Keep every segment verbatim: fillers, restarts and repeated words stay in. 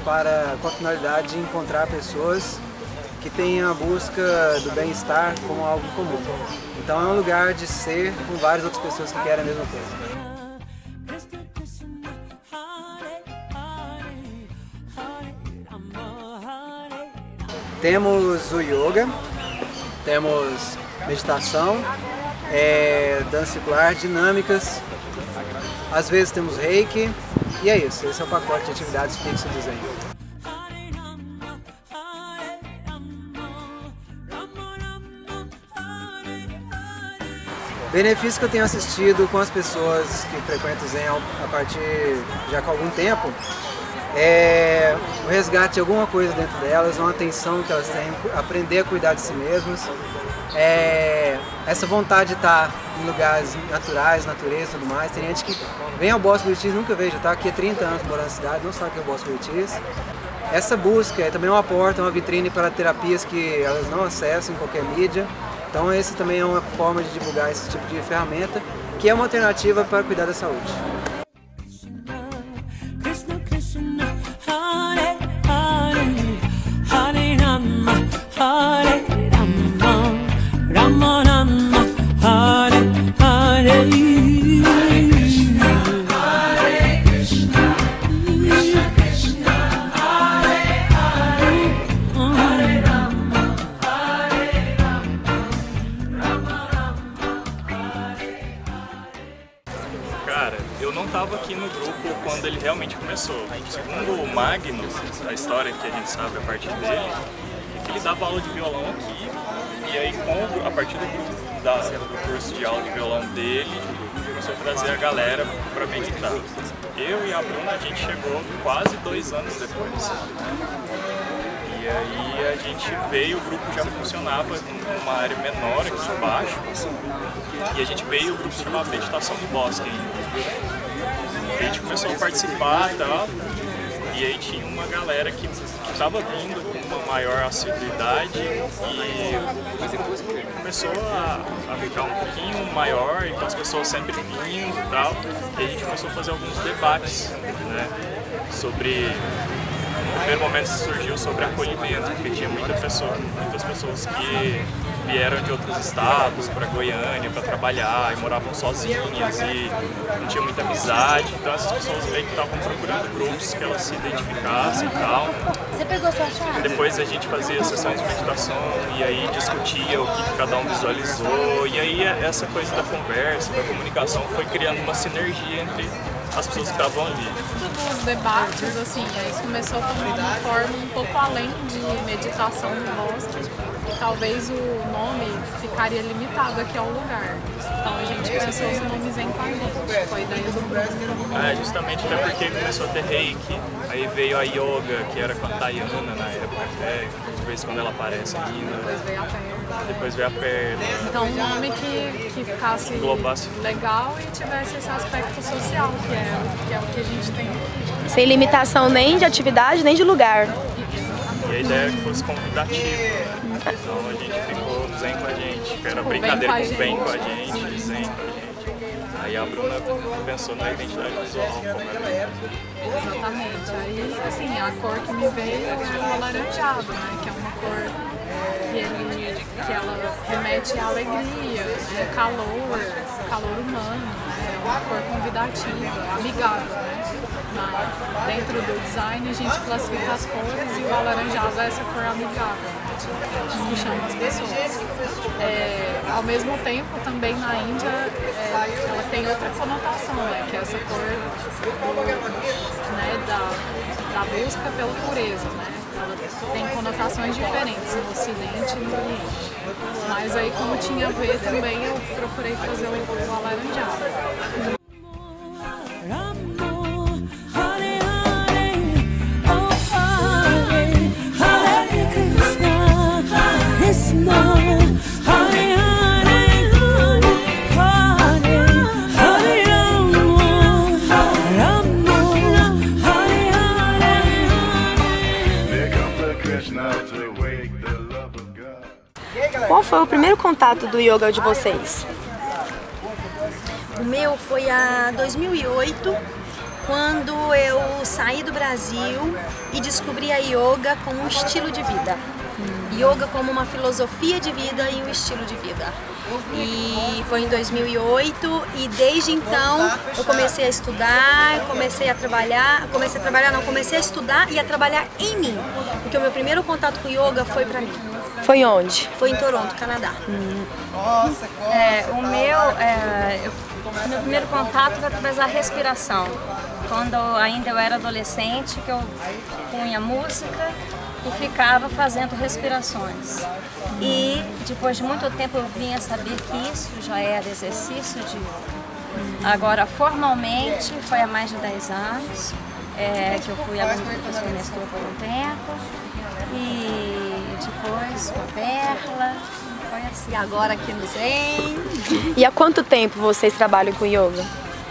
para, com a finalidade de encontrar pessoas que têm a busca do bem-estar como algo comum. Então é um lugar de ser com várias outras pessoas que querem a mesma coisa. Temos o yoga, temos meditação, é, dança circular, dinâmicas, às vezes temos reiki, e é isso, esse é o pacote de atividades fixo do Zen. Benefícios que eu tenho assistido com as pessoas que frequentam o Zen a partir já com algum tempo é o resgate de alguma coisa dentro delas, uma atenção que elas têm, aprender a cuidar de si mesmas, é, essa vontade de estar em lugares naturais, natureza e tudo mais. Tem gente que vem ao Boston British, nunca veio, já está aqui há trinta anos morando na cidade, não sabe o que é o Boston British. Essa busca é também uma porta, uma vitrine para terapias que elas não acessam em qualquer mídia. Então esse também é uma forma de divulgar esse tipo de ferramenta, que é uma alternativa para cuidar da saúde. Cara, eu não estava aqui no grupo quando ele realmente começou. Segundo o Magnus, a história que a gente sabe a partir dele, ele dava aula de violão aqui, e aí com, a partir do, grupo, da, do curso de aula de violão dele, começou a trazer a galera para meditar. Eu e a Bruna, a gente chegou quase dois anos depois. E aí a gente veio, o grupo já funcionava numa área menor aqui embaixo, e a gente veio, o grupo se chamava Meditação do Bosque ainda. A gente começou a participar e tal, e aí tinha uma galera que estava vindo com uma maior assiduidade e começou a, a ficar um pouquinho maior, então as pessoas sempre vindo e tal, e a gente começou a fazer alguns debates, né, sobre... No primeiro momento surgiu sobre acolhimento, porque tinha muita pessoa, muitas pessoas que vieram de outros estados para Goiânia para trabalhar e moravam sozinhas e não tinha muita amizade, então essas pessoas meio que estavam procurando grupos que elas se identificassem e tal. Você pegou sua chave? Depois a gente fazia sessões de meditação e aí discutia o que cada um visualizou, e aí essa coisa da conversa, da comunicação foi criando uma sinergia entre as pessoas que estavam ali. Os debates, assim, aí começou a tomar uma forma um pouco além de meditação no bosque, e talvez o nome ficaria limitado aqui ao lugar. Então a gente pensou no nome Zen com a gente, foi a ideia do grupo. É, justamente até porque começou a ter reiki, aí veio a yoga, que era com a Tayana na época, até, de vez em quando ela aparece ainda. Depois veio a perna. Depois veio a perna. Então um nome que, que ficasse Englobasse. legal e tivesse esse aspecto social, que é, que é o que a gente tem aqui. Sem limitação nem de atividade, nem de lugar. E a ideia era que fosse convidativo, né? Então a gente ficou Zen com a gente, que era brincadeira com Vem com a gente, Zen com a gente. Aí a Bruna pensou na identidade visual, como era. Exatamente. Aí, assim, a cor que me veio é o alaranjado, né? Que é uma cor que, ele, que ela remete à alegria, né? Calor, calor humano, né? É uma cor convidativa, amigável, né? Na, dentro do design a gente classifica as cores e o alaranjado é essa cor amigável, né? Que chama as pessoas. É, ao mesmo tempo, também na Índia, é, ela tem outra conotação, né? Que é essa cor do, né, da, da busca pela pureza, né? Ela tem conotações diferentes no Ocidente e no Oriente. Mas aí, como tinha a ver também, eu procurei fazer o, o alaranjado. Qual foi o primeiro contato do yoga de vocês? O meu foi há dois mil e oito, quando eu saí do Brasil e descobri a yoga como um estilo de vida. Yoga como uma filosofia de vida e um estilo de vida. E foi em dois mil e oito e desde então eu comecei a estudar, comecei a trabalhar, comecei a trabalhar não, comecei a estudar e a trabalhar em mim, porque o meu primeiro contato com yoga foi pra mim. Foi onde? Foi em Toronto, Canadá. Hum. É, o meu, é, eu, o meu primeiro contato foi através da respiração. Quando ainda eu era adolescente, que eu punha música e ficava fazendo respirações. E depois de muito tempo eu vim a saber que isso já era exercício de yoga. Agora, formalmente, foi há mais de dez anos é, que eu fui aluna do professor Nestor por um tempo. E depois com a Perla, foi assim. E agora aqui no Zen. E há quanto tempo vocês trabalham com yoga?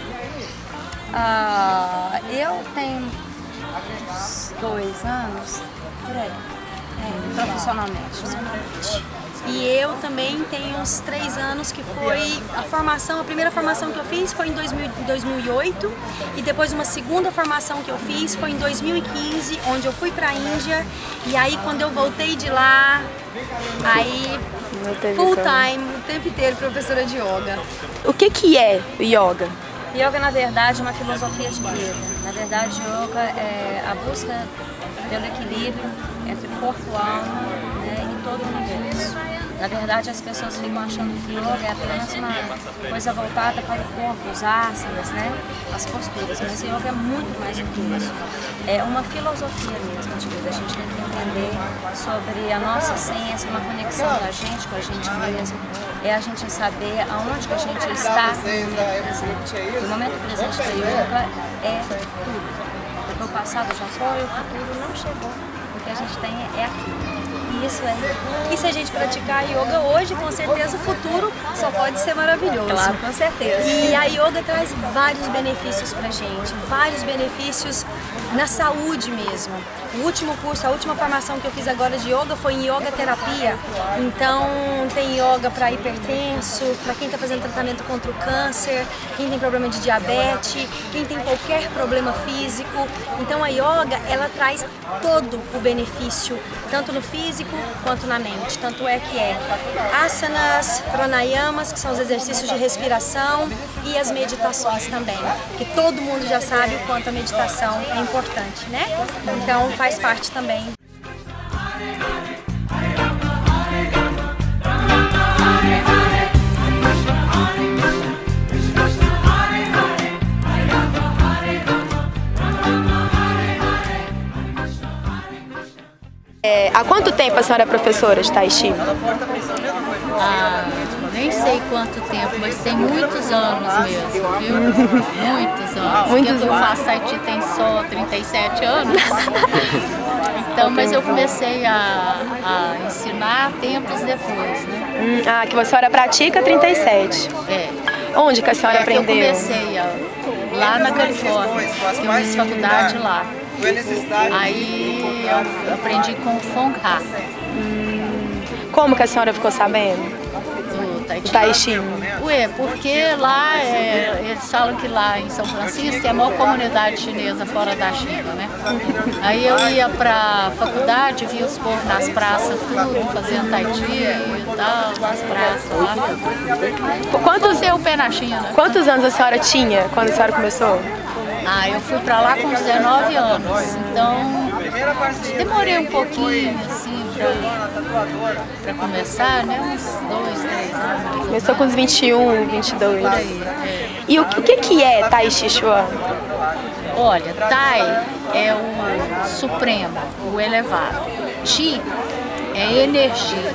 Ah, eu tenho uns dois anos, por aí, é, profissionalmente. profissionalmente. E eu também tenho uns três anos que foi a formação, a primeira formação que eu fiz foi em dois mil e oito e depois uma segunda formação que eu fiz foi em dois mil e quinze, onde eu fui pra Índia e aí quando eu voltei de lá, aí full time, o tempo inteiro professora de yoga. O que que é o yoga? Yoga, na verdade, é uma filosofia de vida. Na verdade, yoga é a busca pelo equilíbrio entre corpo e alma, né, e todo o universo. Na verdade, as pessoas ficam achando que yoga é apenas uma coisa voltada para o corpo, os asanas, né, as posturas, mas yoga é muito mais do que isso. É uma filosofia mesmo de vida. A gente tem que entender sobre a nossa essência, uma conexão da gente com a gente mesmo. É a gente saber aonde que a gente está no momento presente. O momento presente da yoga é tudo. Porque o passado já foi, o futuro não chegou. O que a gente tem é aqui. Isso é. E se a gente praticar yoga hoje, com certeza o futuro só pode ser maravilhoso. Claro, com certeza. E a yoga traz vários benefícios pra gente, vários benefícios na saúde mesmo. O último curso, a última formação que eu fiz agora de yoga foi em yoga terapia. Então tem yoga para hipertenso, para quem está fazendo tratamento contra o câncer, quem tem problema de diabetes, quem tem qualquer problema físico. Então a yoga, ela traz todo o benefício, tanto no físico quanto na mente. Tanto é que é asanas, pranayamas, que são os exercícios de respiração, e as meditações também, que todo mundo já sabe o quanto a meditação é importante, né? Então faz parte também. É, há quanto tempo a senhora é professora de Tai Chi? Ah, nem sei quanto tempo, mas tem muitos anos mesmo, viu? Muitos anos. Muitos Porque eu faço Tai Chi tem só trinta e sete anos. Então, mas eu comecei a, a ensinar tempos depois, né? Hum, ah, que a senhora pratica trinta e sete. É. Onde que a senhora é aprendeu? Que eu comecei ó, lá na Califórnia, que eu fiz faculdade lá. Aí eu aprendi com o Fong Ha. Hum, como que a senhora ficou sabendo? Do Tai Chi. Tai Chi. Ué, porque lá, é, eles falam que lá em São Francisco tem a maior comunidade chinesa fora da China, né? Aí eu ia pra faculdade, via os povos nas praças, tudo, fazendo Tai Chi e tal, nas praças lá. Quantos, Você o pé na China? quantos anos a senhora tinha quando a senhora começou? Ah, eu fui pra lá com dezenove anos, então demorei um pouquinho, assim, pra, pra começar, né, uns dois, três anos. Começou com uns vinte e um, vinte e dois. Por aí, é. E o, o que que é Tai Chi Chuan? Olha, Tai é o supremo, o elevado. Chi é energia.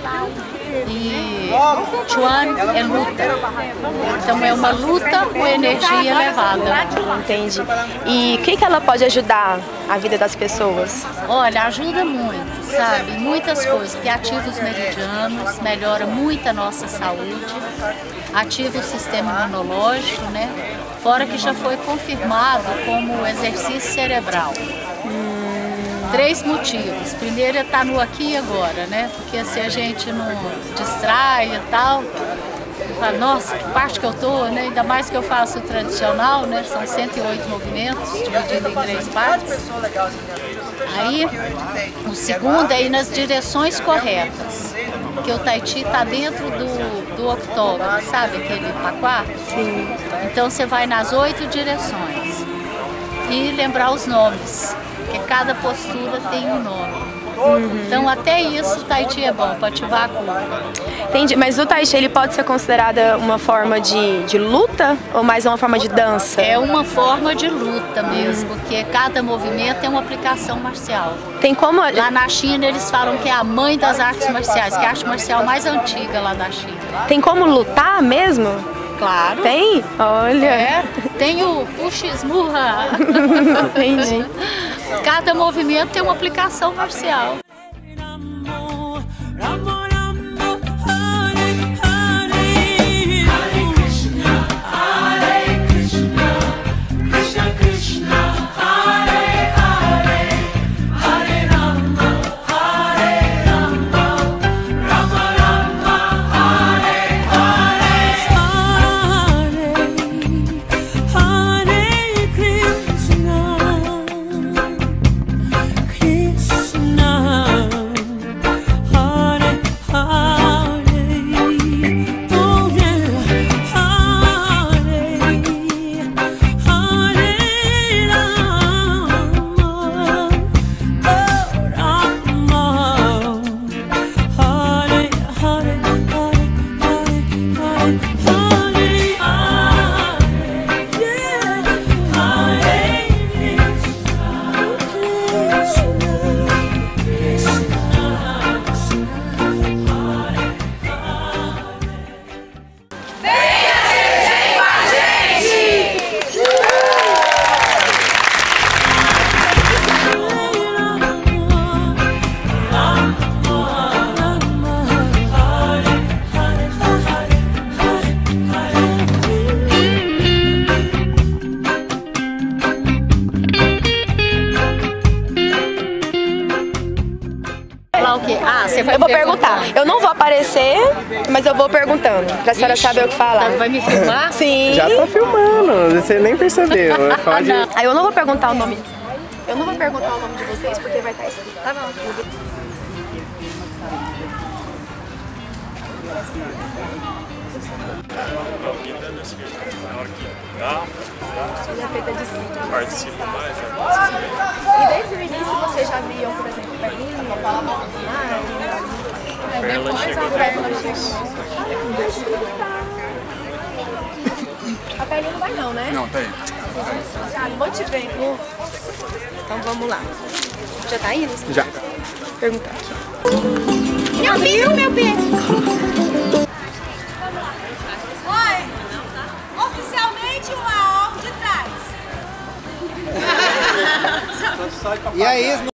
E Chuan é luta. Então é uma luta com energia elevada. Entendi. E o que que ela pode ajudar a vida das pessoas? Olha, ajuda muito, sabe? Muitas coisas, que ativa os meridianos, melhora muito a nossa saúde, ativa o sistema imunológico, né? Fora que já foi confirmado como exercício cerebral. Três motivos. Primeiro é estar no aqui e agora, né? Porque se a gente não distrai e tal, fala, nossa, que parte que eu tô, né? Ainda mais que eu faço o tradicional, né? São cento e oito movimentos, dividido em três partes. Aí, o segundo é ir nas direções corretas, porque o Tai Chi está dentro do, do octógono, sabe aquele paquá? Sim. Então você vai nas oito direções e lembrar os nomes, porque cada postura tem um nome. Uhum. Então até isso o Tai Chi é bom, para ativar a curva. Entendi, mas o Tai Chi ele pode ser considerada uma forma de, de luta ou mais uma forma de dança? É uma forma de luta mesmo, uhum. porque cada movimento é uma aplicação marcial. Tem como... Lá na China eles falam que é a mãe das artes marciais, que é a arte marcial mais antiga lá da China. Tem como lutar mesmo? Claro. Tem? Olha. É, tem o puxa esmurra. Entendi. Cada movimento tem uma aplicação marcial. Ah, você vai eu vou perguntar. perguntar. Eu não vou aparecer, mas eu vou perguntando, pra senhora Ixi, saber o que falar. Vai me filmar? Sim. Já tô filmando, você nem percebeu. Pode... Aí ah, eu não vou perguntar o nome. Eu não vou perguntar o nome de vocês porque vai estar escrito. Tá bom. Ela é feita de si. Participa mais, E desde o início você já viam, por exemplo, perninha, a Perla chegou depois. A perninha não vai não, né? Não, tá aí. Já, vou te ver. Então vamos lá. Já tá indo? Já. Perguntar. Meu bicho, meu bicho. Oficialmente uma ordem de trás. E aí,